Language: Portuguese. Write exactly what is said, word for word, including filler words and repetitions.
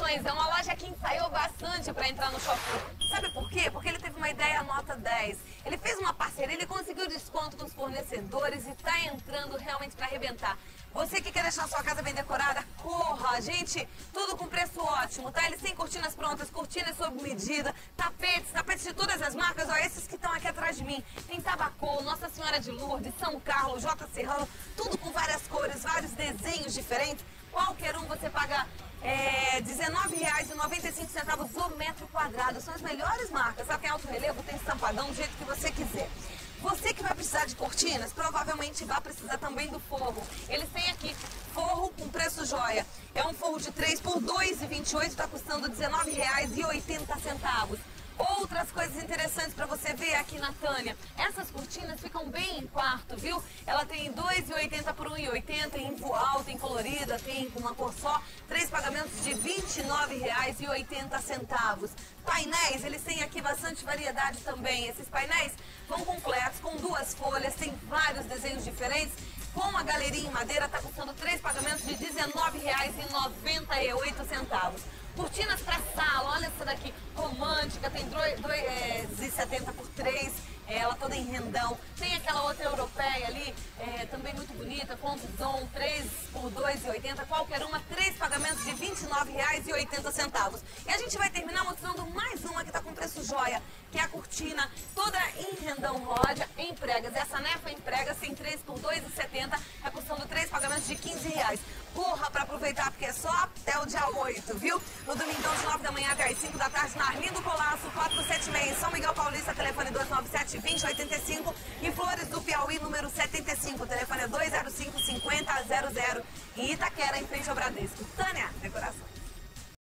Confecções é uma loja que ensaiou bastante para entrar no shopping. Sabe por quê? Porque ele teve uma ideia nota dez. Ele fez uma parceria, ele conseguiu desconto com os fornecedores e está entrando realmente para arrebentar. Você que quer deixar sua casa bem decorada, corra, gente, tudo com preço ótimo, tá? Eles têm cortinas prontas, cortinas sob medida, tapetes, tapetes de todas as marcas, ó, esses que estão aqui atrás de mim. Tem Tabacô, Nossa Senhora de Lourdes, São Carlos, J. Serrano, tudo com várias cores, vários desenhos diferentes. Qualquer um você paga é, dezenove reais e noventa e cinco centavos o metro quadrado. São as melhores marcas, tá? Tem alto relevo, tem estampadão, do jeito que você quiser. Você que vai precisar de cortinas, provavelmente vai precisar também do forro. Eles têm aqui forro com preço joia. É um forro de três por dois reais e vinte e oito centavos, está custando dezenove reais e oitenta centavos. Outras coisas interessantes para você ver aqui na Tânia. Essas cortinas ficam bem em quarto, viu? Ela tem dois reais e oitenta centavos por um real e oitenta centavos, em voal, tem colorida, tem com uma cor só. Três pagamentos de vinte e nove reais e oitenta centavos. Painéis, eles têm aqui bastante variedade também. Esses painéis vão completos, com duas folhas, tem vários desenhos diferentes. Com a galeria em madeira, está custando três pagamentos de dezenove reais e noventa e oito centavos. Cortinas para sala, olha essa daqui, romântica, tem dois reais e setenta centavos por três, ela toda em rendão. Tem aquela outra europeia ali, é, também muito bonita, com bison, três por dois reais e oitenta centavos, qualquer uma, três pagamentos de vinte e nove reais e oitenta centavos. E a gente vai terminar mostrando mais uma que está com preço joia, que é a cortina toda em rendão loja, em pregas. Essa nefa em pregas tem três por dois reais e setenta centavos, é custando três pagamentos de quinze reais. Corra para aproveitar, porque é só até o dia oito, viu? No domingão, de nove da manhã até as cinco da tarde, na Arlindo Colasso, quatrocentos e setenta e seis, São Miguel Paulista, telefone dois nove sete, vinte, oitenta e cinco, e Flores do Piauí, número setenta e cinco, telefone é dois zero cinco, cinquenta, zero zero, e Itaquera, em frente ao Bradesco. Tânia, decoração.